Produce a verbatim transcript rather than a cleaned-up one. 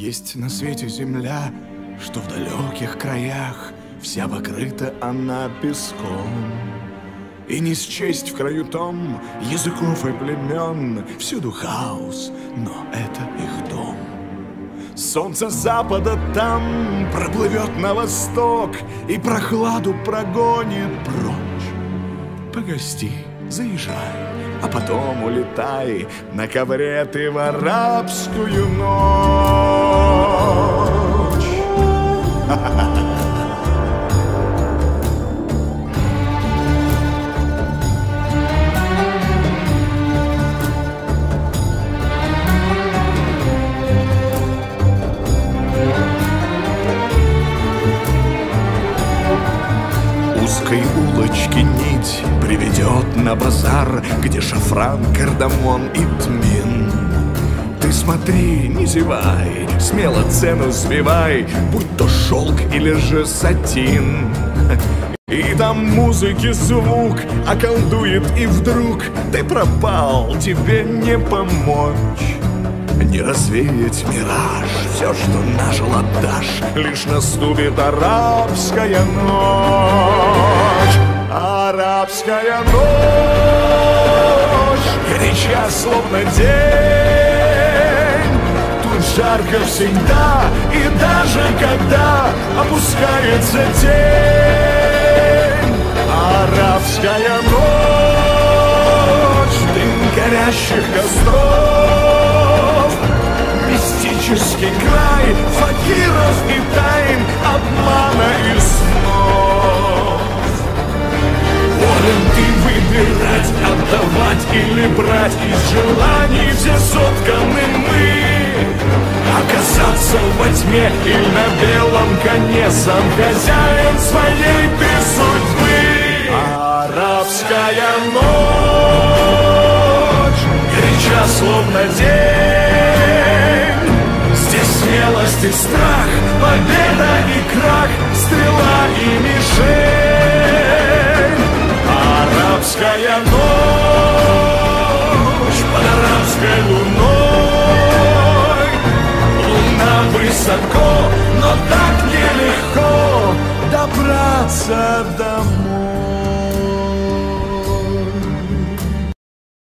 Есть на свете земля, что в далеких краях вся покрыта она песком. И не счесть в краю том языков и племен, всюду хаос, но это их дом. Солнце запада там проплывет на восток и прохладу прогонит прочь. Погости, заезжай, а потом улетай на ковре ты в арабскую ночь. Узкой улочки нить приведет на базар, где шафран, кардамон и тмин. Ты смотри, не зевай, смело цену сбивай, будь то шелк или же сатин. И там музыки звук околдует, и вдруг ты пропал, тебе не помочь. Не развеять мираж, все, что нажил, отдашь, лишь наступит арабская ночь. Арабская ночь, горяча, словно день. Тут жарко всегда, и даже когда опускается тень. Арабская ночь, дым горящих костров, мистический край факиров и тайн, обмана и снов. Волен ты выбирать, отдавать или брать, из желаний все сотканы мы. Оказаться во тьме или на белом коне, сам хозяин своей ты судьбы. Арабская ночь, горяча, словно день. Здесь смелость и страх, победа и крах, стрела и мишень. Арабская ночь под арабской луной.